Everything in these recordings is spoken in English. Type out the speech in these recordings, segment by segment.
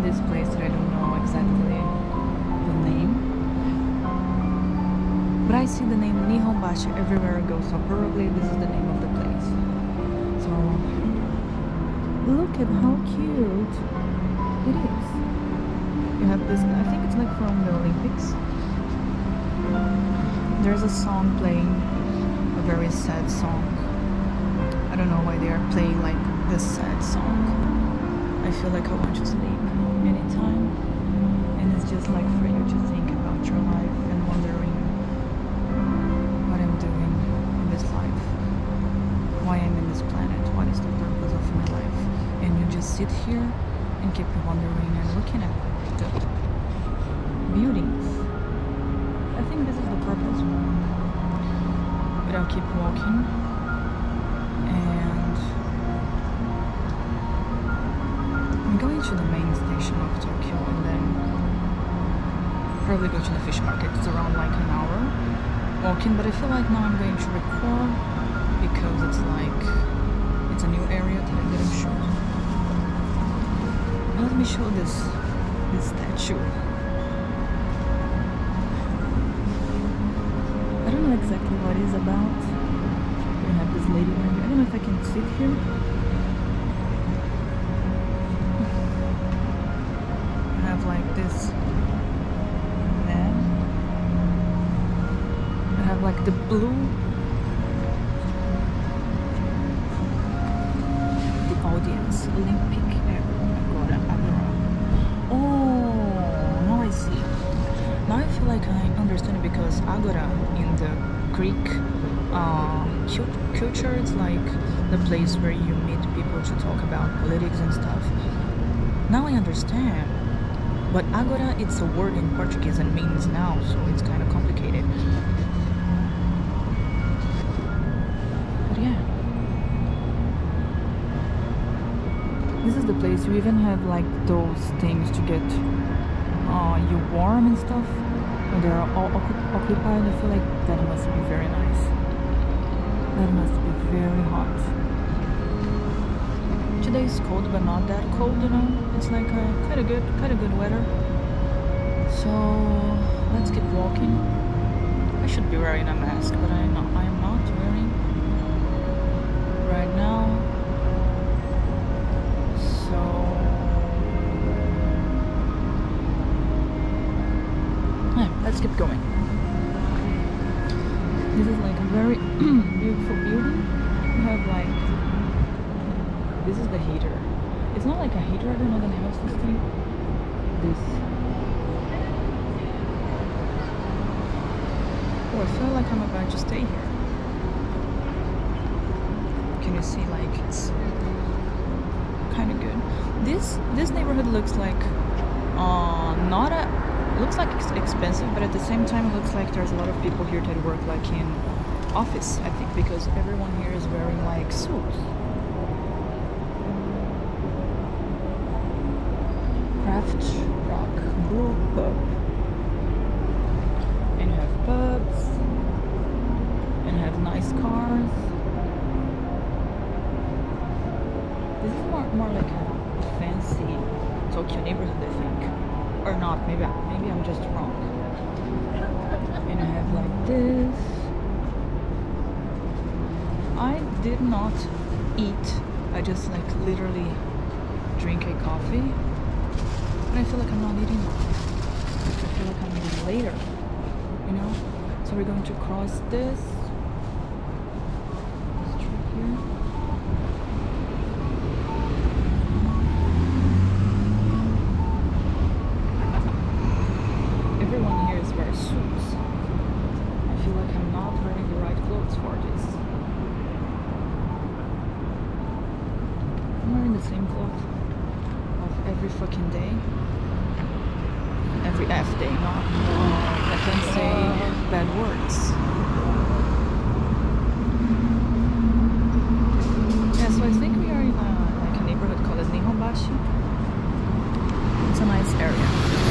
this place that I don't know exactly the name, but I see the name Nihonbashi everywhere I go, so probably this is the name of the place. So look at how cute it is. You have this, I think it's like from the Olympics. There's a song playing, a very sad song. I don't know why they are playing like this sad song. I feel like I want to sleep anytime, and it's just like for you to think about your life and wondering what I'm doing in this life, why I'm in this planet, what is the purpose of my life, and you just sit here and keep wondering and looking at the buildings. I think this is the purpose, but I'll keep walking. And I'm going to the main station of Tokyo and then probably go to the fish market. It's around like an hour walking, but I feel like now I'm going to record because it's like it's a new area that I didn't show. Let me show this statue. I don't know exactly what it's about. We have this lady right here. I don't know if I can sit here. I have like this man. I have like the blue, the audience, Olympic Agora. Oh, now I see. Now I feel like I understand it because Agora in the Greek culture, it's like the place where you meet people to talk about politics and stuff. Now I understand. But Agora, it's a word in Portuguese and means now, so it's kind of complicated. But yeah. This is the place you even have like those things to get you warm and stuff. When they're all occupied, I feel like that must be very nice. That must be very hot. Today is cold, but not that cold, you know. It's like kind of good weather. So let's keep walking. I should be wearing a mask, but I am not wearing right now. So yeah, let's keep going. This is like a very beautiful building. You have like, this is the heater. It's not like a heater, I don't know the name of this thing. This. Oh, I feel like I'm about to stay here. Can you see, like, it's kind of good. This neighborhood looks like looks like it's expensive, but at the same time it looks like there's a lot of people here that work like in office, I think, because everyone here is wearing like suits. Craft Rock Brew Pub. And you have pubs and you have nice cars. This is more like a fancy Tokyo neighborhood, I think. Or not, maybe I'm just wrong. And I have like this. I did not eat. I just like literally drink a coffee. But I feel like I'm not eating. I feel like I'm eating later. You know? So we're going to cross this street here. Everyone here is wearing suits. I feel like I'm not wearing the right clothes for this. I'm wearing the same clothes of every fucking day. Every F day, not I can say bad words. Yeah, so I think we are in like a neighborhood called Nihonbashi. It's a nice area.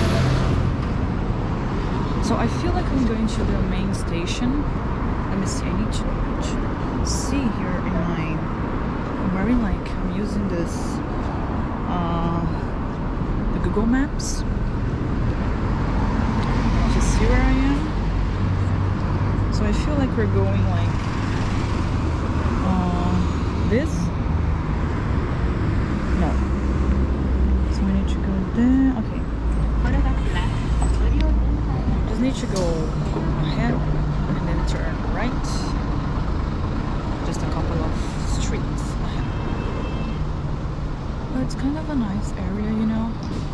So I feel like I'm going to the main station. Let me see, I need to see here in my, I'm wearing like, I'm using this, the Google Maps. Just see where I am. So I feel like we're going like this. No. So we need to go there. Okay. Just need to go ahead and then turn right. Just a couple of streets ahead. But it's kind of a nice area, you know.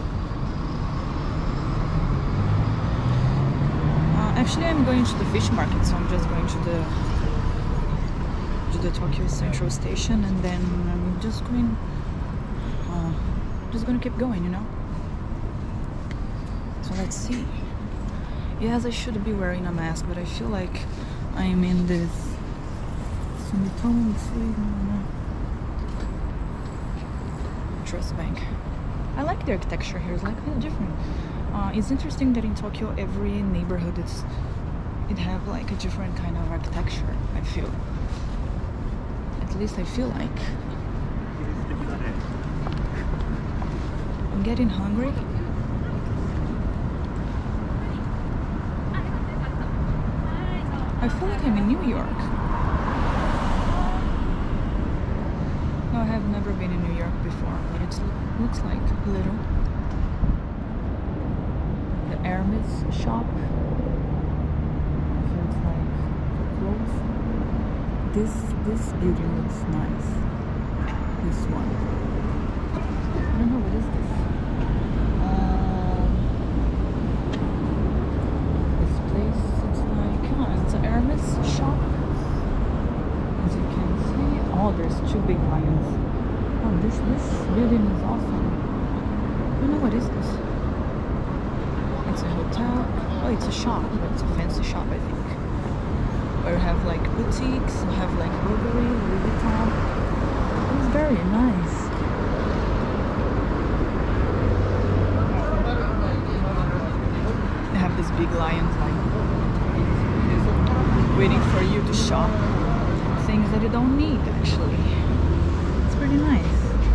Actually, I'm going to the fish market, so I'm just going to the Tokyo Central Station, and then I'm just going to keep going, you know. So let's see. Yes, I should be wearing a mask, but I feel like I'm in this Trust Bank. I like the architecture here. It's like really different. It's interesting that in Tokyo, every neighborhood it have like a different kind of architecture. I feel. At least I feel like. I'm getting hungry. I feel like I'm in New York. No, I have never been in New York before, but it looks like a little. The Hermes shop. So it's like for clothes. This building looks nice. This one. I don't know, what is this? This place, it's like, it's an Hermes shop. As you can see, oh, there's two big lions. Oh, this building is awesome. I don't know, what is this? It's a hotel. Oh, it's a shop. It's a fancy shop, I think. Where you have like boutiques, you have like Burberry, Louis Vuitton. It's very nice. They have these big lions like waiting for you to shop things that you don't need, actually. It's pretty nice.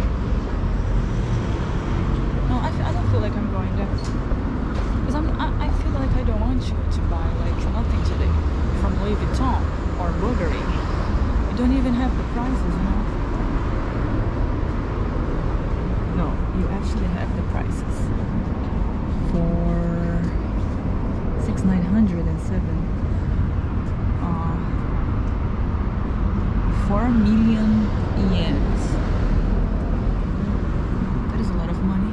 No, I don't feel like I'm going there. Because I feel like I don't want you to buy like nothing today from Louis Vuitton or Bulgari. You don't even have the prices, you know. No, you actually have the prices for 6,907. 4 million yens. That is a lot of money.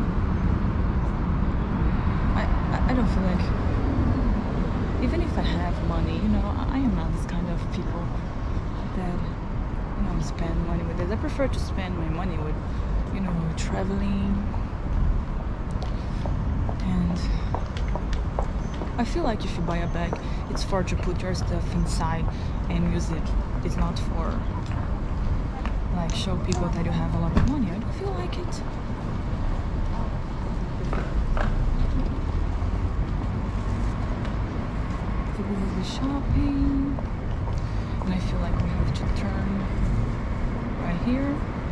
I don't feel like, even if I have money, you know, I am not this kind of people that, you know, spend money with this. I prefer to spend my money with, you know, traveling. And I feel like if you buy a bag, it's for to put your stuff inside and use it. It's not for like show people that you have a lot of money. I don't feel like it. So this is the shopping, and I feel like we have to turn right here.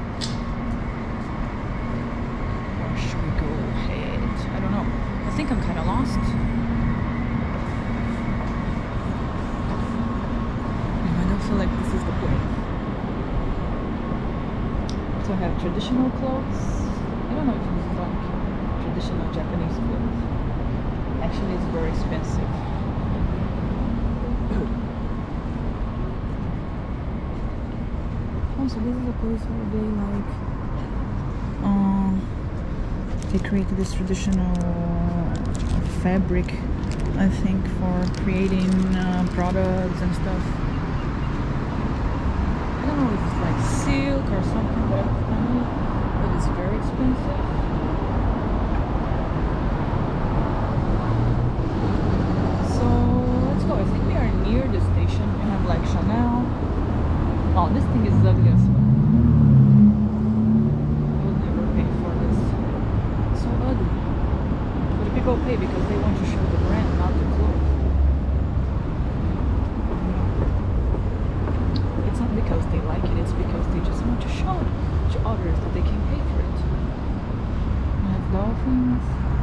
Or should we go ahead? I don't know. I think I'm kind of lost. I feel like this is the point. So I have traditional clothes. I don't know if this is like traditional Japanese clothes. Actually, it's very expensive. Oh, so this is a place where they like they created this traditional fabric, I think, for creating products and stuff. I don't know if it's like silk or something, but I know that it's very expensive. So let's go. I think we are near the station. We have like Chanel. Oh, this thing is ugly as well. I would never pay for this. It's so ugly. But the people pay because they want to show the brand, not the clothes. It's not because they like it, it's because they just want to show to others that they can pay for it. We have dolphins.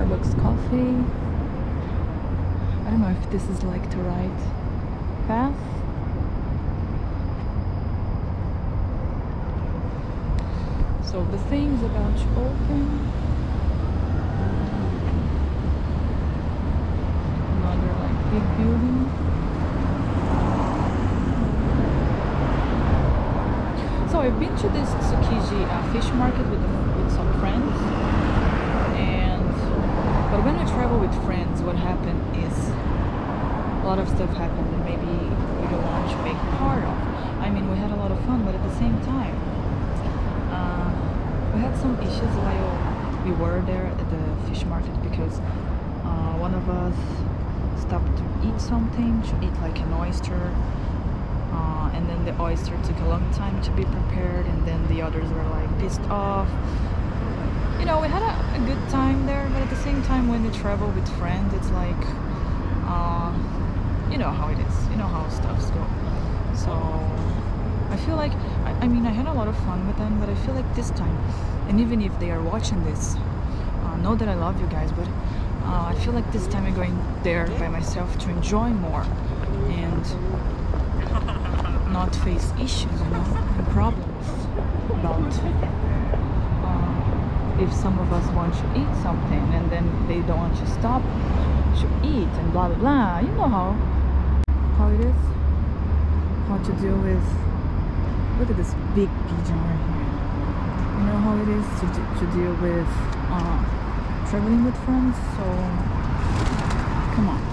Starbucks coffee. I don't know if this is like the right path. So the thing's about to open. Another like big building. So I've been to this Tsukiji fish market with some friends, but when we travel with friends, what happened is a lot of stuff happened that maybe we don't want to make part of. I mean, we had a lot of fun, but at the same time, we had some issues while we were there at the fish market because one of us stopped to eat something, to eat like an oyster. And then the oyster took a long time to be prepared, and then the others were like pissed off. You know, we had a good time there, but at the same time, when we travel with friends, it's like, you know how it is, you know how stuffs go. So I feel like, I mean, I had a lot of fun with them, but I feel like this time, and even if they are watching this, know that I love you guys, but I feel like this time I'm going there by myself to enjoy more and not face issues, you know, and problems about if some of us want to eat something and then they don't want to stop to eat and blah blah blah. You know how it is, how to deal with. Look at this big pigeon right here. You know how it is to deal with traveling with friends. So come on.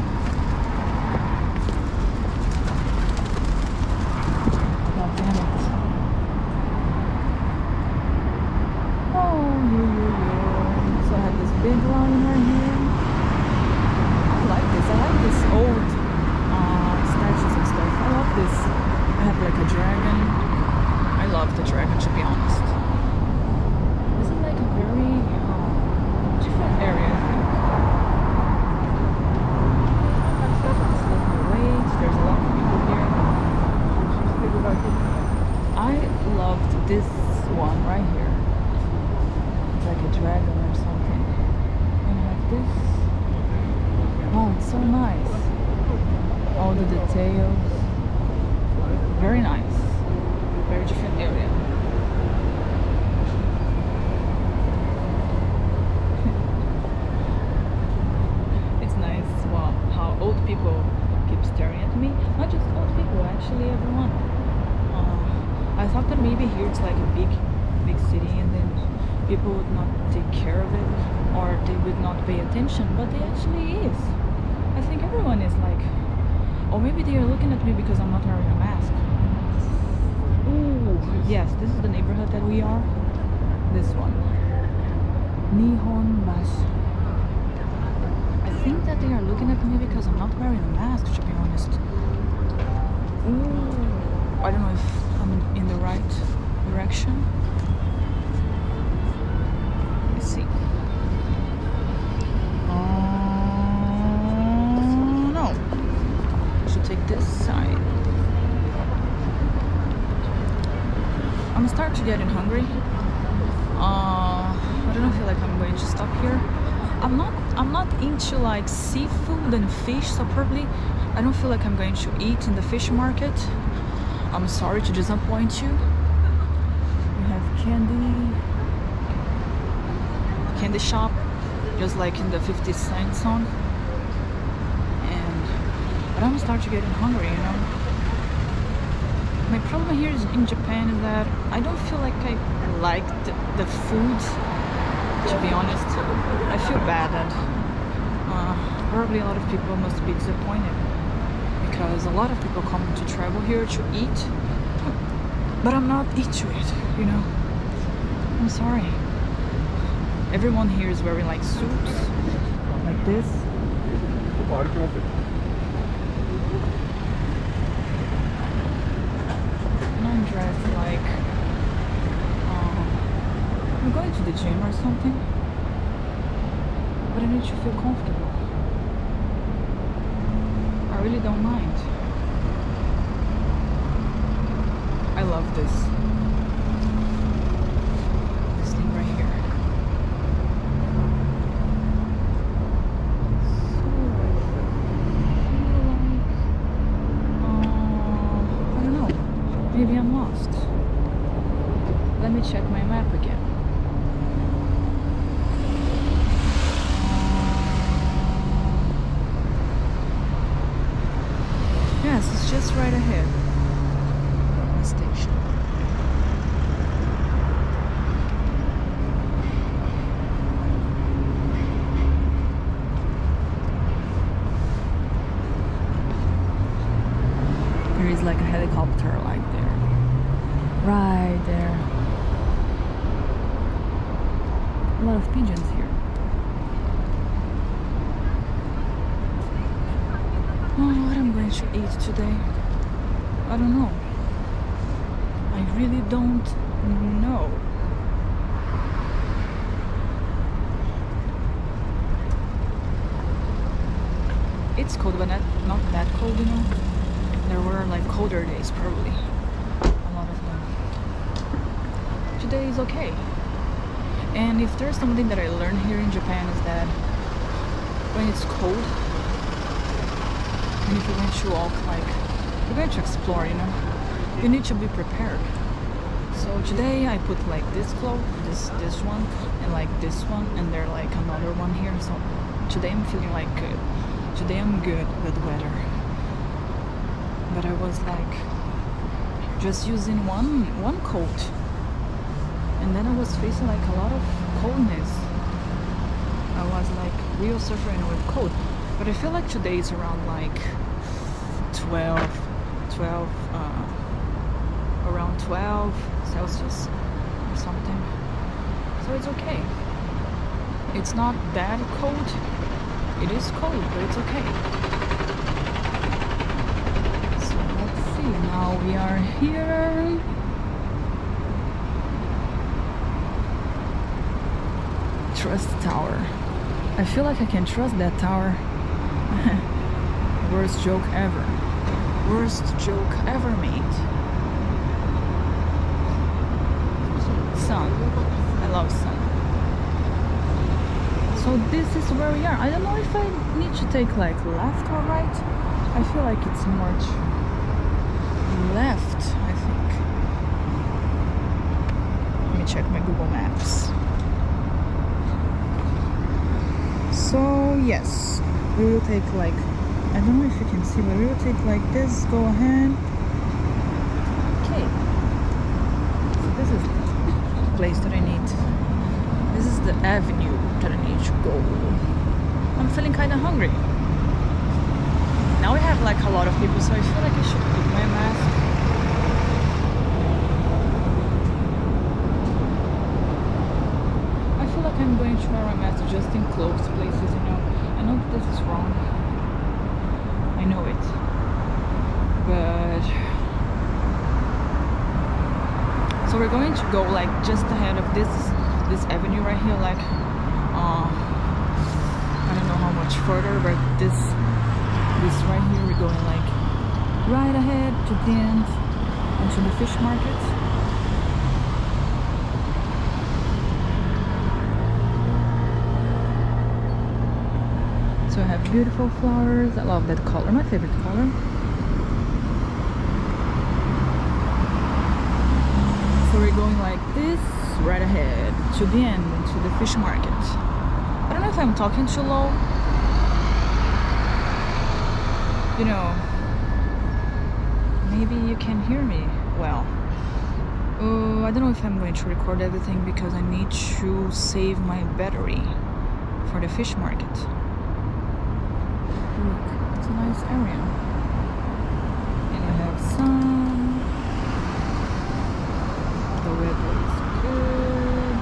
Big line right here. I like this. I like this old statues and stuff. I love this. I have like a dragon. I love the dragon, to be honest. This is like a very different area, I think. There's a lot of people here. I loved this one right here. It's like a dragon or something. This. Oh, it's so nice. All the details. Very nice. Very different area. It's nice. Wow, how old people keep staring at me. Not just old people, actually everyone. I thought that maybe here it's like a big city, and then people would not take care of it, or they would not pay attention, but it actually is. I think everyone is like, or maybe they are looking at me because I'm not wearing a mask. Ooh, yes, this is the neighborhood that we are. This one. Nihon Bashi. I think that they are looking at me because I'm not wearing a mask, to be honest. Ooh, I don't know if I'm in the right direction. See. No. I should take this side. I'm starting to get hungry. I don't feel like I'm going to stop here. I'm not into like seafood and fish, so probably I don't feel like I'm going to eat in the fish market. I'm sorry to disappoint you. We have candy shop, just like in the 50 Cent song. But I'm starting to get hungry, you know. My problem here is in Japan is that I don't feel like I like the food, to be honest. I feel bad that probably a lot of people must be disappointed because a lot of people come to travel here to eat, but I'm not into it, you know. I'm sorry. Everyone here is wearing like suits, like this. And I'm dressed like I'm going to the gym or something, but I need to feel comfortable. I really don't mind. I love this thing right here. me check my map again. Yes, it's just right ahead. The station. There is like a helicopter like there. Right there. A lot of pigeons here. Oh, what I'm going to eat today? I don't know. I really don't know. It's cold, but not that cold, you know. There were like colder days, probably. A lot of them. Today is okay. And if there's something that I learned here in Japan is that when it's cold, and if you're going to walk, like, you're going to explore, you know, you need to be prepared. So today I put like this cloth, this one, and like this one, and there like another one here. So today I'm feeling like good. Today I'm good with weather. But I was like just using one coat, and then I was facing like a lot of coldness. I was like real suffering with cold. But I feel like today is around like 12 Celsius or something. So it's okay. It's not that cold. It is cold, but it's okay. So let's see. Now we are here. Trust Tower. I feel like I can trust that tower. Worst joke ever. Worst joke ever made. Sun. I love sun. So this is where we are. I don't know if I need to take like left or right. I feel like it's more left, I think. Let me check my Google Maps. So yes, we will take like, I don't know if you can see, but we will take like this, go ahead. Okay. So this is the place that I need. This is the avenue that I need to go. I'm feeling kind of hungry. Now we have like a lot of people, so I feel like I should put my mask. I feel like I'm going to wear my mask just in closed places, you know. I know that this is wrong. I know it. But so we're going to go like just ahead of this avenue right here, like I don't know how much further, but this right here, we're going like right ahead to the end into the fish market. So I have beautiful flowers. I love that color, my favorite color. So we're going like this right ahead to the end, into the fish market. I don't know if I'm talking too low. You know, maybe you can hear me well. I don't know if I'm going to record everything because I need to save my battery for the fish market. Look, it's a nice area. And you have sun. The weather is good.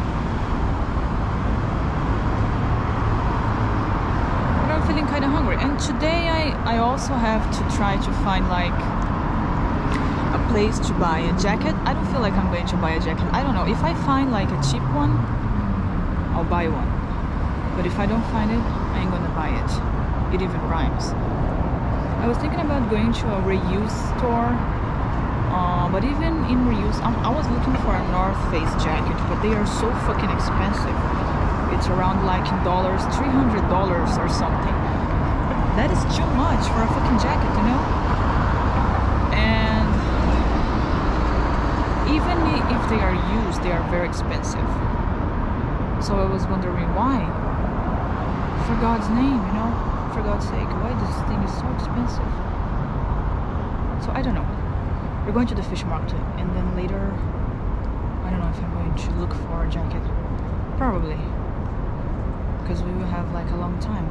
But I'm feeling kind of hungry. And today I also have to try to find like a place to buy a jacket. I don't feel like I'm going to buy a jacket. I don't know. If I find like a cheap one, I'll buy one. But if I don't find it, I ain't gonna buy it. It even rhymes. I was thinking about going to a reuse store, but even in reuse, I was looking for a North Face jacket, but they are so fucking expensive. It's around like in dollars, $300 or something. That is too much for a fucking jacket, you know? And even if they are used, they are very expensive. So I was wondering why. For God's name, you know, for God's sake, why this thing is so expensive? So I don't know. We're going to the fish market, and then later, I don't know if I'm going to look for a jacket. Probably, because we will have like a long time.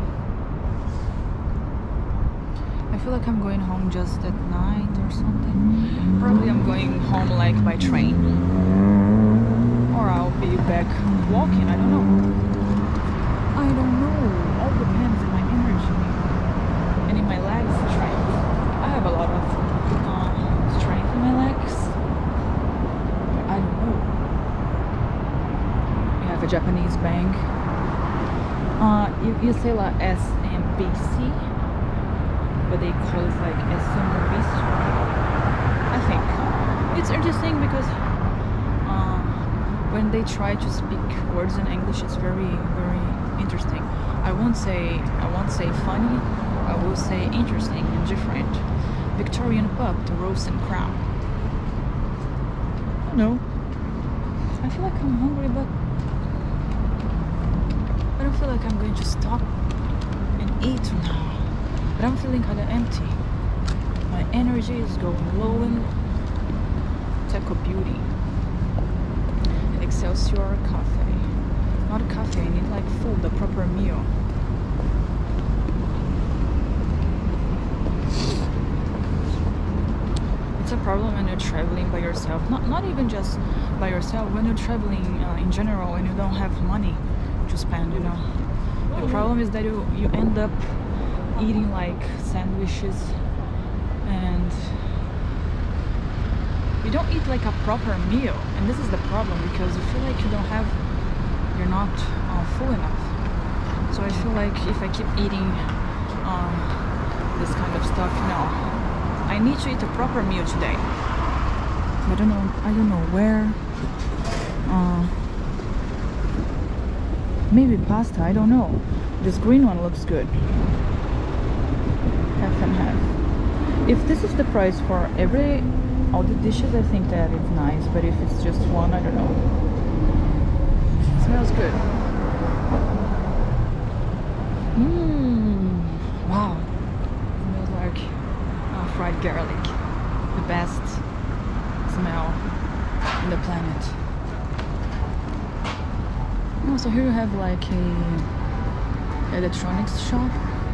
I feel like I'm going home just at night or something. Probably I'm going home like by train, or I'll be back walking. I don't know. I don't know. All depends on my energy and in my legs strength. I have a lot of strength in my legs. But I don't know. We have a Japanese bank. You say like SMBC, but they call it like SMBC. I think it's interesting because when they try to speak words in English, it's very, very interesting. I won't say funny. I will say interesting and different. Victorian pub, the Rose and Crown. I don't know. I feel like I'm hungry, but I don't feel like I'm going to stop and eat now. But I'm feeling kind of empty. My energy is going low in Teco Beauty. Excelsior Cafe. Not a cafe, I need like food, a proper meal. It's a problem when you're traveling by yourself. Not even just by yourself, when you're traveling in general and you don't have money to spend, you know. The problem is that you end up eating like sandwiches, and you don't eat like a proper meal, and this is the problem, because you feel like you're not full enough. So I feel like if I keep eating this kind of stuff, I need to eat a proper meal today. I don't know where. Maybe pasta, I don't know. This green one looks good. Half and half. If this is the price for all the dishes, I think that it's nice, but if it's just one, I don't know. It smells good. Wow. It smells like fried garlic. The best smell on the planet. Oh, so here you have like a electronics shop.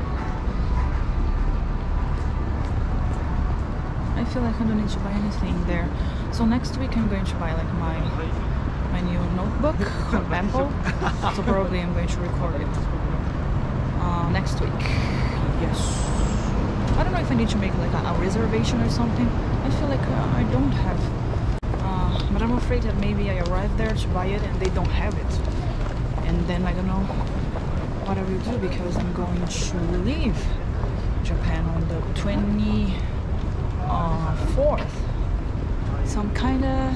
I feel like I don't need to buy anything there. So next week I'm going to buy like my new notebook from Apple. So probably I'm going to record it next week. Yes. I don't know if I need to make like a reservation or something. I feel like I don't have. But I'm afraid that maybe I arrive there to buy it and they don't have it. And then I don't know what I will do, because I'm going to leave Japan on the 24th. So I'm kind of,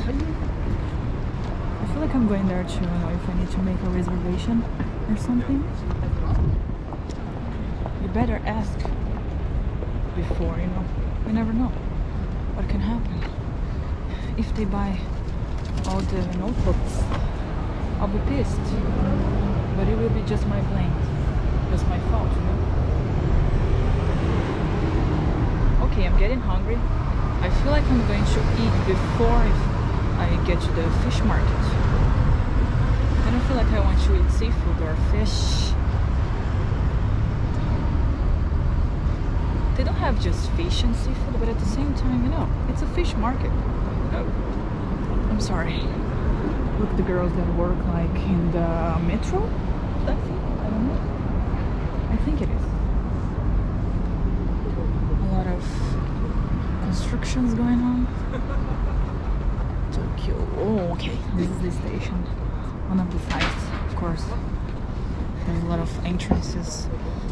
I feel like I'm going there to know if I need to make a reservation or something. You better ask before, you never know what can happen. If they buy all the notebooks, I'll be pissed, but it will be just my blame, just my fault, Okay, I'm getting hungry. I feel like I'm going to eat before I get to the fish market. I don't feel like I want to eat seafood or fish. They don't have just fish and seafood, but at the same time, it's a fish market. I'm sorry. Look, the girls that work like in the metro, that's it? I don't know. I think it is. A lot of constructions going on. Tokyo. Oh, okay. This is the station. One of the sites, of course. There's a lot of entrances.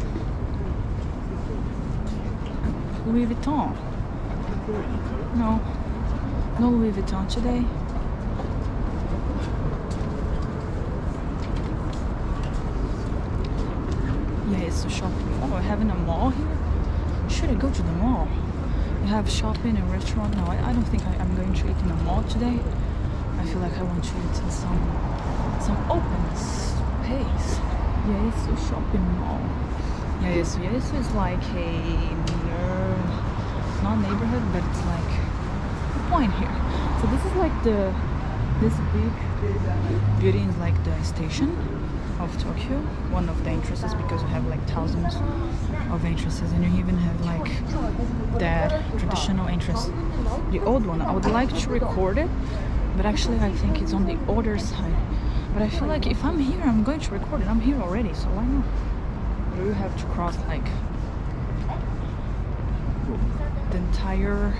Louis Vuitton. No Louis Vuitton today. Yeah, it's a shopping. Oh, we're having a mall here? Should I go to the mall? We have shopping and restaurant. No, I don't think I'm going to eat in a mall today. I feel like I want to eat in some open space. Yaesu shopping mall. Yaesu is like a not neighborhood, but it's like a point here. So this is like this big building is like the station of Tokyo, one of the entrances, because we have like thousands of entrances, and you even have like that traditional entrance, the old one. I would like to record it, but actually I think it's on the other side. But I feel like if I'm here, I'm going to record it. I'm here already, so why not? Do you have to cross like the entire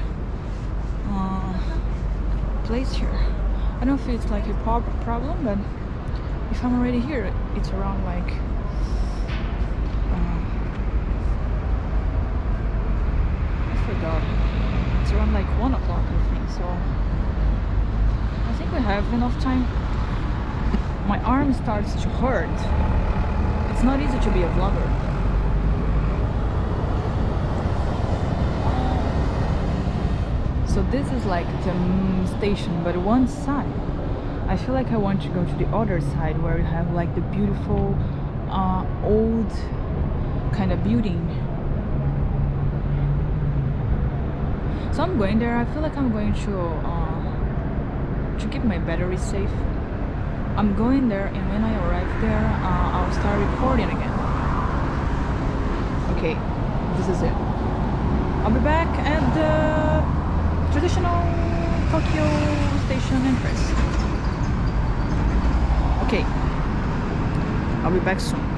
place here? I don't know if it's like a problem, but if I'm already here, it's around like I forgot. It's around like 1 o'clock, I think. So I think we have enough time. My arm starts to hurt. It's not easy to be a vlogger. So this is like the station, but one side. I feel like I want to go to the other side where you have like the beautiful old kind of building. So I'm going there. I feel like I'm going to keep my battery safe. I'm going there, and when I arrive there, I'll start recording again. Okay, this is it. I'll be back at the traditional Tokyo station entrance. Okay, I'll be back soon.